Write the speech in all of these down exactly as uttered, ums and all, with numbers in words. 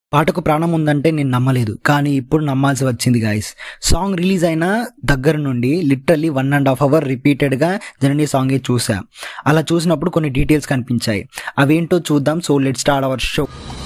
పాటకు ప్రాణం ఉందంటే నేను నమ్మలేదు, కానీ ఇప్పుడు నమ్మాల్సి వచ్చింది గాయస్. సాంగ్ రిలీజ్ అయిన దగ్గర నుండి literally one and half hour రిపీటెడ్గా జననీ సాంగే చూసా. అలా చూసినప్పుడు కొన్ని డీటెయిల్స్ కనిపించాయి, అవేంటో చూద్దాం. So let's start our show.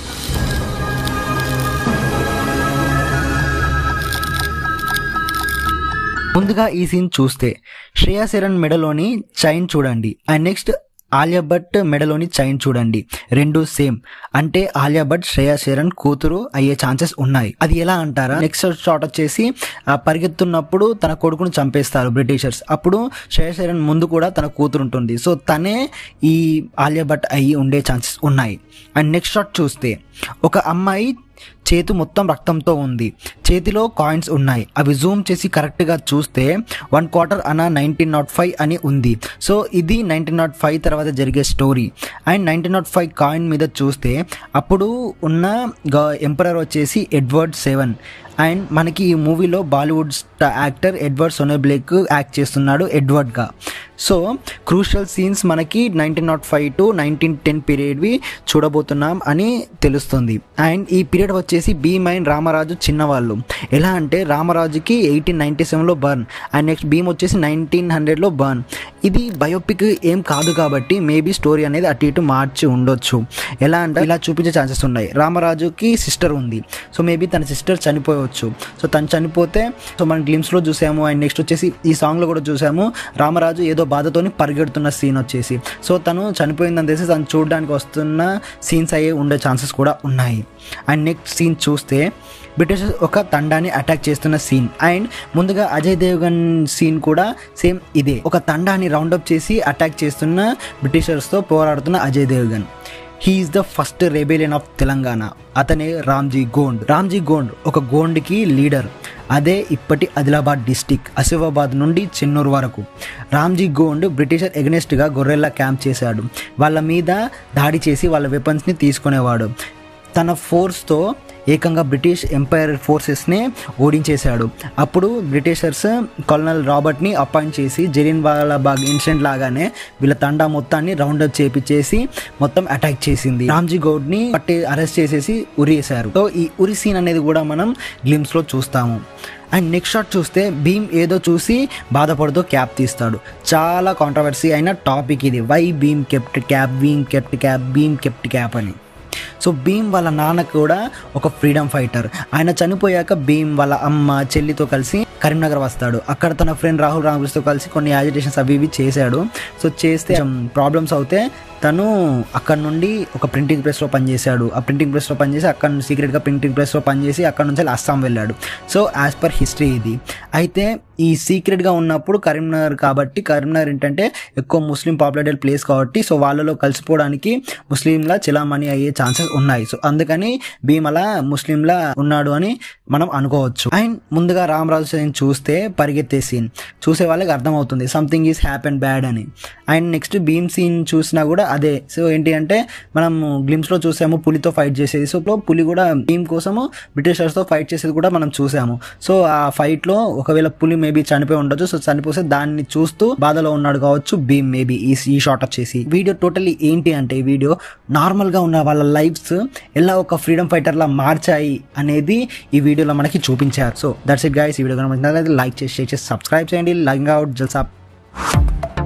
ముందుగా ఈ సీన్ చూస్తే శ్రేయా శరణ్ మెడలోని చైన్ చూడండి, అండ్ నెక్స్ట్ ఆలియా భట్ మెడలోని చైన్ చూడండి, రెండు సేమ్. అంటే ఆలియా భట్ శ్రేయా శరణ్ కూతురు అయ్యే ఛాన్సెస్ ఉన్నాయి. అది ఎలా అంటారా, నెక్స్ట్ షాట్ వచ్చేసి పరిగెత్తున్నప్పుడు తన కొడుకును చంపేస్తారు బ్రిటిషర్స్. అప్పుడు శ్రేయా శరణ్ ముందు కూడా తన కూతురు ఉంటుంది, సో తనే ఈ ఆలియా భట్ అయ్యి ఉండే ఛాన్సెస్ ఉన్నాయి. అండ్ నెక్స్ట్ షాట్ చూస్తే ఒక అమ్మాయి చేతి మొత్తం రక్తంతో ఉంది, చేతిలో కాయిన్స్ ఉన్నాయి. అవి జూమ్ చేసి కరెక్ట్గా చూస్తే one quarter anna nineteen nought five అని ఉంది. సో ఇది నైన్టీన్ నాట్ ఫైవ్ తర్వాత జరిగే story. And nineteen nought five coin మీద చూస్తే అప్పుడు ఉన్న ఎంపరర్ వచ్చేసి ఎడ్వర్డ్ సెవెన్. అండ్ మనకి ఈ మూవీలో Bollywood actor Edward Sonnenblick act చేస్తున్నాడు ఎడ్వర్డ్గా. సో క్రూషియల్ సీన్స్ మనకి nineteen nought five to nineteen ten పీరియడ్వి చూడబోతున్నాం అని తెలుస్తుంది. అండ్ ఈ పీరియడ్ వచ్చేసి భీమ్ అండ్ రామరాజు చిన్నవాళ్ళు. ఎలా అంటే రామరాజుకి ఎయిటీన్ నైన్టీ సెవెన్లో బర్న్, అండ్ నెక్స్ట్ భీమ్ వచ్చేసి నైన్టీన్ హండ్రెడ్లో బర్న్. ఇది బయోపిక్ ఏం కాదు కాబట్టి మేబీ స్టోరీ అనేది అటు ఇటు మార్చి ఉండొచ్చు. ఎలా అంటే ఇలా చూపించే ఛాన్సెస్ ఉన్నాయి. రామరాజుకి సిస్టర్ ఉంది, సో మేబీ తన సిస్టర్ చనిపోవచ్చు. సో తను చనిపోతే సో మనం గ్లిమ్స్లో చూసాము. అండ్ నెక్స్ట్ వచ్చేసి ఈ సాంగ్లో కూడా చూసాము, రామరాజు ఏదో బాధతోని పరిగెడుతున్న సీన్ వచ్చేసి. సో తను చనిపోయిందని తెలిసి తను చూడడానికి వస్తున్న సీన్స్ అయ్యే ఉండే ఛాన్సెస్ కూడా ఉన్నాయి. అండ్ నెక్స్ట్ సీన్ చూస్తే బ్రిటిషర్స్ ఒక తండాన్ని అటాక్ చేస్తున్న సీన్. అండ్ ముందుగా అజయ్ దేవ్గన్ సీన్ కూడా సేమ్ ఇదే, ఒక తండాన్ని రౌండప్ చేసి అటాక్ చేస్తున్న బ్రిటిషర్స్తో పోరాడుతున్న Ajay Devgn. He is the first rebellion of Telangana. అతనే రామ్జీ గోండ్. రామ్జీ గోండ్ ఒక గోండ్కి లీడర్. అదే ఇప్పటి ఆదిలాబాద్ డిస్టిక్, ఆసిఫాబాద్ నుండి చెన్నూరు వరకు. రామ్జీ గోండ్ బ్రిటిషర్ ఎగనెస్ట్గా గొర్రెల్లా క్యాంప్ చేశాడు. వాళ్ళ మీద దాడి చేసి వాళ్ళ వెపన్స్ని తీసుకునేవాడు. తన ఫోర్స్తో ఏకంగా బ్రిటిష్ ఎంపైర్ ఫోర్సెస్ని ఓడించేశాడు. అప్పుడు బ్రిటిషర్స్ కల్నల్ రాబర్ట్ని అపాయింట్ చేసి జలియన్వాలాబాగ్ ఇన్సిడెంట్ లాగానే వీళ్ళ తండా మొత్తాన్ని రౌండప్ చేపించేసి మొత్తం అటాక్ చేసింది. రామ్జీ గౌడ్ని పట్టి అరెస్ట్ చేసేసి ఉరి వేశారు. సో ఈ ఉరి సీన్ అనేది కూడా మనం గ్లిమ్స్లో చూస్తాము. అండ్ నెక్స్ట్ షాట్ చూస్తే భీమ్ ఏదో చూసి బాధపడుతూ క్యాప్ తీస్తాడు. చాలా కాంట్రవర్సీ అయిన టాపిక్ ఇది, why Bheem kept cap, Bheem kept cap, Bheem kept cap అని. సో భీమ్ వాళ్ళ నాన్న కూడా ఒక ఫ్రీడమ్ ఫైటర్. ఆయన చనిపోయాక భీమ్ వాళ్ళ అమ్మ చెల్లితో కలిసి కరీంనగర్ వస్తాడు. అక్కడ తన ఫ్రెండ్ రాహుల్ రామకృష్ణతో కలిసి కొన్ని యాజిటేషన్స్ అవి ఇవి చేశాడు. సో చేస్తే ప్రాబ్లమ్స్ అవుతే తను అక్కడ నుండి ఒక ప్రింటింగ్ ప్రెస్లో పనిచేశాడు. ఆ ప్రింటింగ్ ప్రెస్లో పనిచేసి అక్కడ నుంచి సీక్రెట్గా ప్రింటింగ్ ప్రెస్లో పనిచేసి అక్కడ నుంచి అస్సాం వెళ్ళాడు. సో యాజ్ పర్ హిస్టరీ ఇది. అయితే ఈ సీక్రెట్గా ఉన్నప్పుడు కరీంనగర్ కాబట్టి, కరీంనగర్ ఏంటంటే ఎక్కువ ముస్లిం పాపులేటెడ్ ప్లేస్ కాబట్టి, సో వాళ్ళలో కలిసిపోవడానికి ముస్లింలా చిలామణి అయ్యే ఛాన్సెస్ ఉన్నాయి. సో అందుకని భీమ్ అలా ముస్లింలా ఉన్నాడు అని మనం అనుకోవచ్చు. అండ్ ముందుగా రామరాజు సీన్ చూస్తే పరిగెత్తే సీన్ చూసే వాళ్ళకి అర్థమవుతుంది సంథింగ్ ఈజ్ హ్యాపెన్ బ్యాడ్ అని. అండ్ నెక్స్ట్ భీమ్ సీన్ చూసినా కూడా అదే. సో ఏంటి అంటే మనం గ్లిమ్స్లో చూసాము పులితో ఫైట్ చేసేది. సో పులి కూడా భీమ్ కోసము బ్రిటిషర్స్తో ఫైట్ చేసేది కూడా మనం చూసాము. సో ఆ ఫైట్లో ఒకవేళ పులి మేబీ చనిపోయి ఉండొచ్చు. సో చనిపోతే దాన్ని చూస్తూ బాధలో ఉన్నాడు కావచ్చు భీమ్ మేబీ ఈ ఈ షాట్ వచ్చేసి. వీడియో టోటల్లీ ఏంటి అంటే ఈ వీడియో నార్మల్గా ఉన్న వాళ్ళ లైఫ్స్ ఎలా ఒక ఫ్రీడమ్ ఫైటర్లా మార్చాయి అనేది ఈ వీడియోలో మనకి చూపించారు. So that's it guys. ఈ వీడియో కనుక లైక్ చేసి షేర్ చేసి సబ్స్క్రైబ్ చేయండి. లైక్ అవుట్ జల్సా.